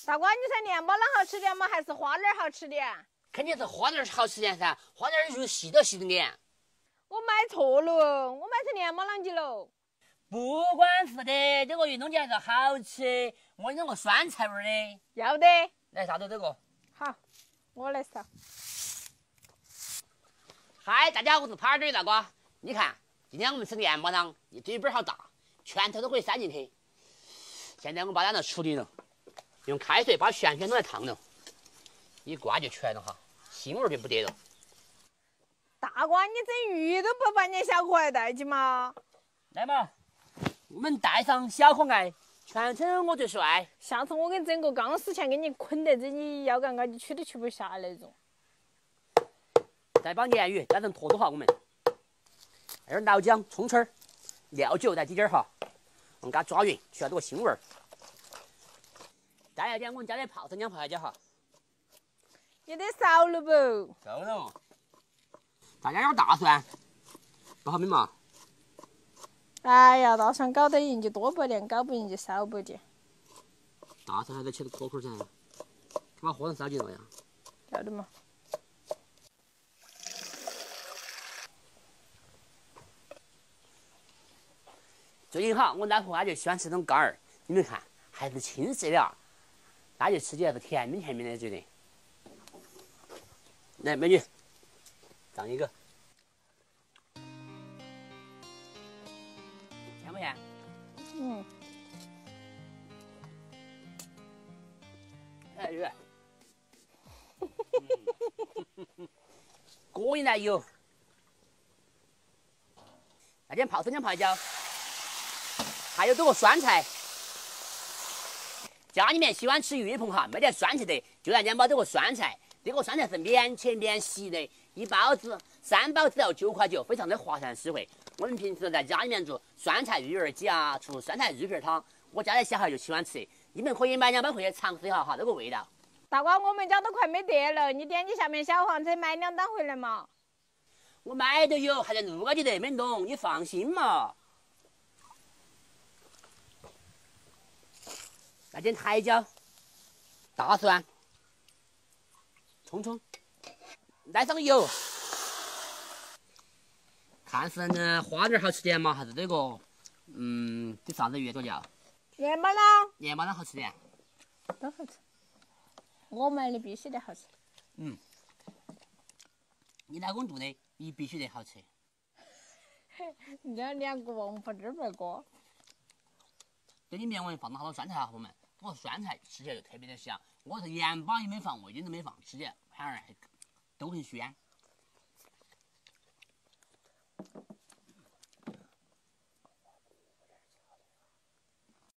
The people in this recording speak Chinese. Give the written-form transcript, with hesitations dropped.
大瓜，你猜面包啷好吃点吗？还是花脸好吃点？ 肯定是花脸好吃点噻，花脸肉细都细点。 我买错了，我买成面包啷去了。 不管是的，这个运动起来是好吃。我弄个酸菜味的。 要得。 来，啥子这个？ 好，我来烧。 嗨，大家，我是耙儿大瓜。你看，今天我们吃面包啷，一嘴巴好大，拳头都可以塞进去。现在我们把它处理了，用开水把旋都来烫了，一刮就全了哈，腥味就不得了。 大瓜，你整鱼都不把你小可爱带起吗？ 来嘛，我们带上小可爱，全程我最帅。 下次我给你整个钢丝钳，给你捆得这你腰杆高，你取都取不下来那种。 再把鲶鱼加成坨坨哈，我们那儿老姜、葱丝儿、料酒在底点儿哈，我们给它抓匀，去掉这个腥味儿。再来点我们家的泡生姜泡海椒哈， 有点少了不？ 够了。再加点大蒜，搞好没嘛？ 哎呀，大蒜搞得赢就多不点，搞不赢就少不点。 大蒜还得切得壳壳噻，把火上烧进了呀。 要得嘛。 最近哈，我老婆她就喜欢吃这种干儿，你们看还是青色的啊，她就吃起来是甜美甜美的，觉得。来，美女，上一个，甜不甜？ 嗯。 哎，鱼。过瘾来油，来点泡生姜泡椒，还有这个酸菜。家里面喜欢吃鱼棚哈，没得酸菜的，就来两包这个酸菜。这个酸菜是免切免洗的，一包子3包只要9块9，非常的划算实惠。我们平时在家里面做酸菜鱼儿鸡啊，出酸菜鱼片汤，我家的小孩就喜欢吃。你们可以买2包回去尝试一下哈，这个味道。 大瓜，我们家都快没得了，你点击下面小黄车买2单回来嘛。 我买都有，还在路高头的，没弄，你放心嘛。来点台椒、大蒜、葱，来上油。看是花点好吃点嘛，还是这个这啥子鱼多叫？ 面包呢？ 面包啷好吃点？ 都好吃。我买的必须得好吃。 你老公做的，你必须得好吃。 你这2个王八汁白锅。 这里面我放了好多酸菜哈，我们这个酸菜吃起来就特别的香。我是盐巴也没放，味精都没放，吃起来反而还都很鲜。